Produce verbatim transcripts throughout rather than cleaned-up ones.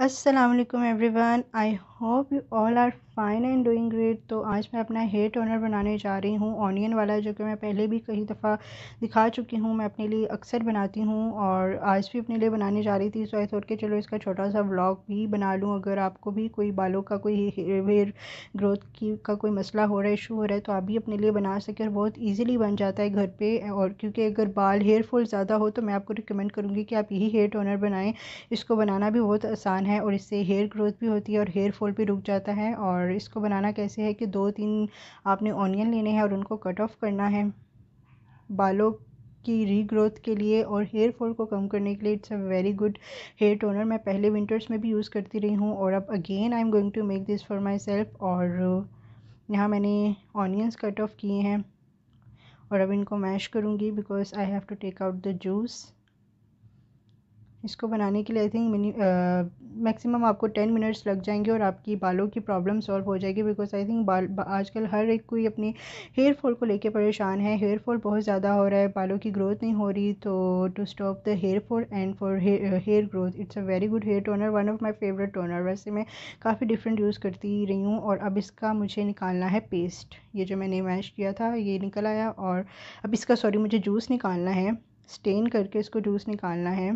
अस्सलाम वालेकुम everyone, I hope you all are fine and doing great. तो आज मैं अपना हेयर टोनर बनाने जा रही हूँ ऑनियन वाला, जो कि मैं पहले भी कई दफ़ा दिखा चुकी हूँ। मैं अपने लिए अक्सर बनाती हूँ और आज भी अपने लिए बनाने जा रही थी। सो आई थॉट के चलो इसका छोटा सा व्लॉग भी बना लूँ। अगर आपको भी कोई बालों का कोई हेयर ग्रोथ की का कोई मसला हो रहा है, इशू हो रहा है, तो आप भी अपने लिए बना सकें और बहुत ईजिली बन जाता है घर पर। और क्योंकि अगर बाल हेयर फॉल ज़्यादा हो तो मैं आपको रिकमेंड करूँगी कि आप यही हेयर टोनर बनाएँ। इसको बनाना भी बहुत आसान है और इससे हेयर ग्रोथ भी होती है और हेयर फॉल भी रुक जाता है। और इसको बनाना कैसे है कि दो तीन आपने ऑनियन लेने हैं और उनको कट ऑफ करना है बालों की रीग्रोथ के लिए और हेयर फॉल को कम करने के लिए। It's a very good hair toner. मैं पहले विंटर्स में भी यूज़ करती रही हूँ और अब again I am going to make this for myself. और यहाँ मैंने ऑनियंस कट ऑफ किए हैं और अब इनको मैश करूँगी because I have to take out the juice. इसको बनाने के लिए आई थिंक मिनी मैक्सिमम आपको टेन मिनट्स लग जाएंगे और आपकी बालों की प्रॉब्लम सॉल्व हो जाएगी। बिकॉज आई थिंक बाल आजकल हर एक कोई अपनी हेयर फॉल को लेके परेशान है। हेयर फॉल बहुत ज़्यादा हो रहा है, बालों की ग्रोथ नहीं हो रही। तो to stop the hair fall and for hair growth it's a very good hair toner, one of my favourite toner. वैसे मैं काफ़ी डिफरेंट यूज़ करती रही हूँ। और अब इसका मुझे निकालना है पेस्ट। ये जो मैंने मैश किया था ये निकल आया और अब इसका सॉरी मुझे जूस निकालना है। स्टेन करके इसको जूस निकालना है।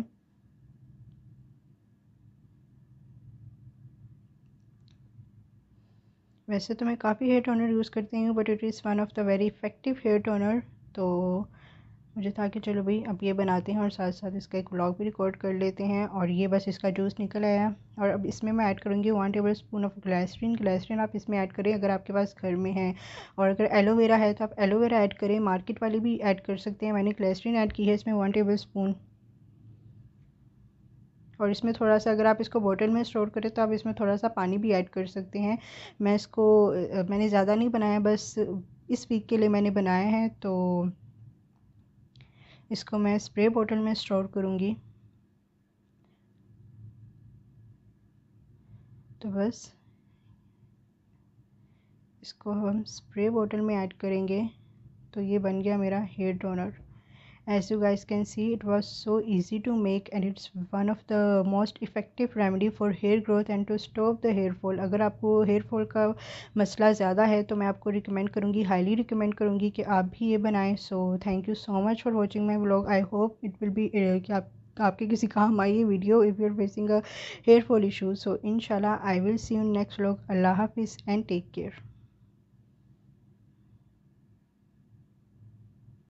वैसे तो मैं काफ़ी हेयर टोनर यूज़ करती हूँ but it is one of the very effective hair toner. तो मुझे था कि चलो भाई अब ये बनाते हैं और साथ साथ इसका एक व्लॉग भी रिकॉर्ड कर लेते हैं। और ये बस इसका जूस निकल आया और अब इसमें मैं ऐड करूँगी one tablespoon of glycerine. Glycerine आप इसमें ऐड करें अगर आपके पास घर में है, और अगर एलोवेरा है तो आप एलोवेरा ऐड करें, मार्केट वाली भी ऐड कर सकते हैं। मैंने ग्लिसरीन ऐड की है इसमें वन टेबल स्पून। और इसमें थोड़ा सा अगर आप इसको बोतल में स्टोर करें तो आप इसमें थोड़ा सा पानी भी ऐड कर सकते हैं। मैं इसको मैंने ज़्यादा नहीं बनाया, बस इस वीक के लिए मैंने बनाया है। तो इसको मैं स्प्रे बोतल में स्टोर करूँगी। तो बस इसको हम स्प्रे बोतल में ऐड करेंगे तो ये बन गया मेरा hair toner. As you guys can see, it was so easy to make and it's one of the most effective remedy for hair growth and to stop the hair fall. अगर आपको hair fall का मसला ज़्यादा है तो मैं आपको recommend करूँगी, हाईली रिकमेंड करूँगी कि आप भी ये बनाएं। So thank you so much for watching my vlog. I hope it will be कि आप आपके किसी काम आई ये video if you are facing a hair fall issue. So इंशाल्लाह I will see you next vlog. अल्लाह हाफिज़ एंड टेक केयर।